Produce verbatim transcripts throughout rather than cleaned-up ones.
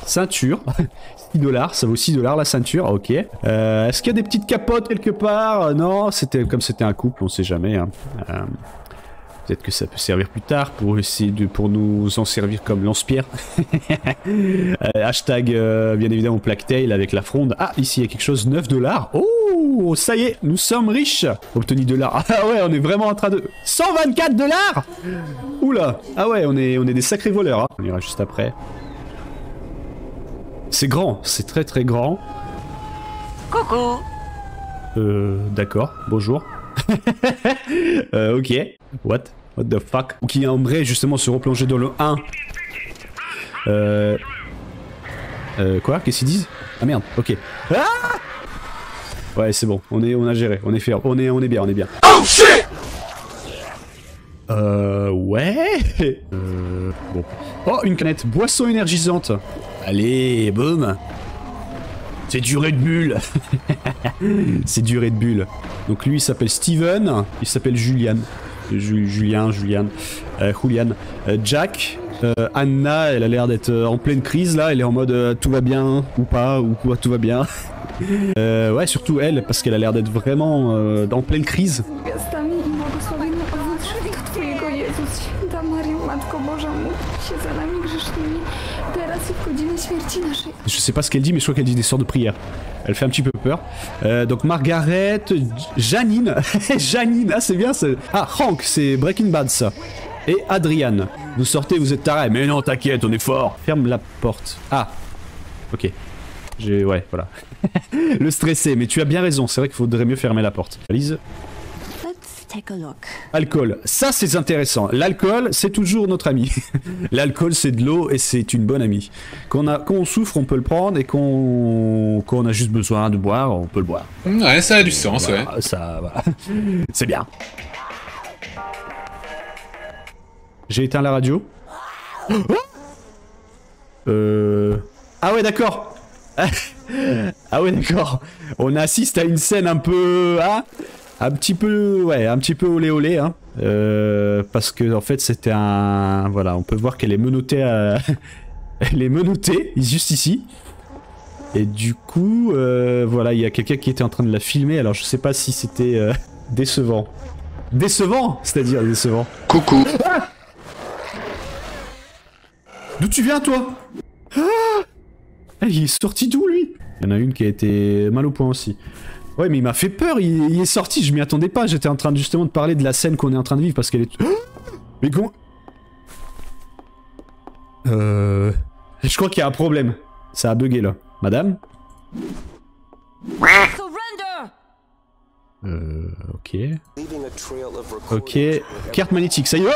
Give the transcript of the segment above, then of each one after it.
Ceinture. six dollars, ça vaut six dollars la ceinture, ok. Euh, Est-ce qu'il y a des petites capotes quelque part? Non, c'était comme c'était un couple, on sait jamais. Hein. Euh, Peut-être que ça peut servir plus tard pour essayer de pour nous en servir comme lance-pierre. euh, hashtag euh, bien évidemment Plague-Tale avec la fronde. Ah, ici il y a quelque chose, neuf dollars. Oh, ça y est, nous sommes riches. Obtenu dollars. Ah ouais, on est vraiment en train de... cent vingt-quatre dollars. Oula. Ah ouais, on est, on est des sacrés voleurs. Hein. On ira juste après. C'est grand, c'est très très grand. Coucou. Euh, d'accord, bonjour. euh, ok. What? What the fuck? Qui aimerait justement se replonger dans le un. Euh... Euh, quoi? Qu'est-ce qu'ils disent? Ah merde, ok. Ah ouais, c'est bon, on, est, on a géré, on est fait, on est, on est bien, on est bien. Oh shit! Euh... Ouais... Euh... Bon. Oh, une canette, boisson énergisante. Allez, boum. C'est du Red Bull. C'est du Red Bull. Donc lui il s'appelle Steven, il s'appelle Julian. Ju Julien, Julian, euh, Julian. Euh, Jack, euh, Anna, elle a l'air d'être euh, en pleine crise là, elle est en mode euh, tout va bien ou pas, ou quoi tout va bien. euh, ouais, surtout elle, parce qu'elle a l'air d'être vraiment euh, en pleine crise. Je sais pas ce qu'elle dit, mais je crois qu'elle dit des sortes de prières. Elle fait un petit peu peur. Euh, donc Margaret, Janine, Janine, ah c'est bien ça. Ah, Hank, c'est Breaking Bad ça. Et Adrian, vous sortez, vous êtes taré. Mais non, t'inquiète, on est fort. Ferme la porte. Ah, ok. J'ai, ouais, voilà. Le stressé, mais tu as bien raison. C'est vrai qu'il faudrait mieux fermer la porte. Lise. Alcool, ça c'est intéressant. L'alcool, c'est toujours notre ami. L'alcool, c'est de l'eau et c'est une bonne amie. Quand on, a, quand on souffre, on peut le prendre et quand on, quand on a juste besoin de boire, on peut le boire. Ouais, ça a du sens, voilà, ouais. Ça, voilà. C'est bien. J'ai éteint la radio. euh... Ah ouais, d'accord. Ah ouais, d'accord. On assiste à une scène un peu... Hein, un petit peu, ouais, un petit peu olé olé, hein, euh, parce que en fait c'était un, voilà, on peut voir qu'elle est menottée, à... elle est menottée, juste ici, et du coup, euh, voilà, il y a quelqu'un qui était en train de la filmer, alors je sais pas si c'était euh, décevant, décevant, c'est-à-dire décevant. Coucou. Ah, d'où tu viens toi? Ah, il est sorti d'où lui? Il y en a une qui a été mal au point aussi. Ouais, mais il m'a fait peur, il, il est sorti, je m'y attendais pas, j'étais en train de, justement de parler de la scène qu'on est en train de vivre parce qu'elle est... Mais comment... Euh... Je crois qu'il y a un problème. Ça a bugué là. Madame? Euh... Ok... Ok... Carte magnétique, ça y est...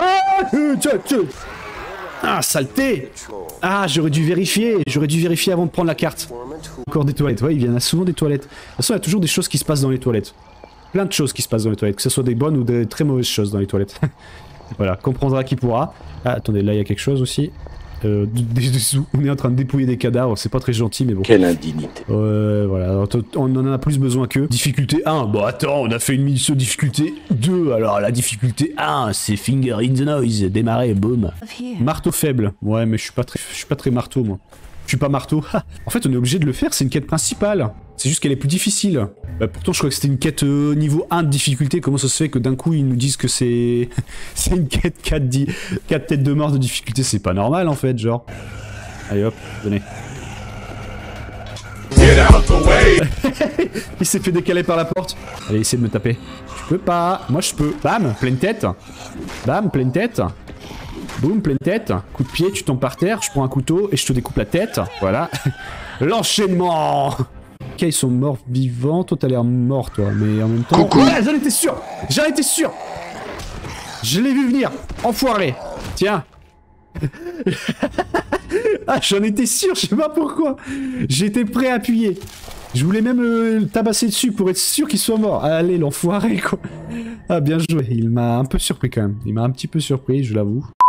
Ah, saleté! Ah, j'aurais dû vérifier, j'aurais dû vérifier avant de prendre la carte. Encore des toilettes, ouais, il y en a souvent des toilettes. De toute façon, il y a toujours des choses qui se passent dans les toilettes. Plein de choses qui se passent dans les toilettes, que ce soit des bonnes ou des très mauvaises choses dans les toilettes. Voilà, comprendra qui pourra. Ah, attendez, là il y a quelque chose aussi. Euh, des dessous. On est en train de dépouiller des cadavres, c'est pas très gentil, mais bon. Quelle indignité. Euh, voilà, alors, on en a plus besoin qu'eux. Difficulté un, bon attends, on a fait une mission difficulté deux, alors la difficulté un, c'est Finger in the Noise, démarrer, boum. Marteau faible, ouais, mais je suis pas très, je suis pas très marteau, moi. Je suis pas marteau. En fait, on est obligé de le faire, c'est une quête principale. C'est juste qu'elle est plus difficile. Bah, pourtant, je crois que c'était une quête euh, niveau un de difficulté. Comment ça se fait que d'un coup, ils nous disent que c'est... c'est une quête quatre, quatre têtes de mort de difficulté? C'est pas normal, en fait, genre. Allez, hop, venez. Il s'est fait décaler par la porte. Allez, essaye de me taper. Tu peux pas. Moi, je peux. Bam, pleine tête. Bam, pleine tête. Boum, pleine tête. Coup de pied, tu tombes par terre. Je prends un couteau et je te découpe la tête. Voilà. L'enchaînement. Ok, ils sont morts vivants. Toi, t'as l'air mort, toi. Mais en même temps... Coucou. Ouais, j'en étais sûr. J'en étais sûr. Je l'ai vu venir. Enfoiré. Tiens. Ah, j'en étais sûr, je sais pas pourquoi. J'étais prêt à appuyer. Je voulais même le tabasser dessus pour être sûr qu'il soit mort. Allez, l'enfoiré, quoi. Ah, bien joué. Il m'a un peu surpris, quand même. Il m'a un petit peu surpris, je l'avoue.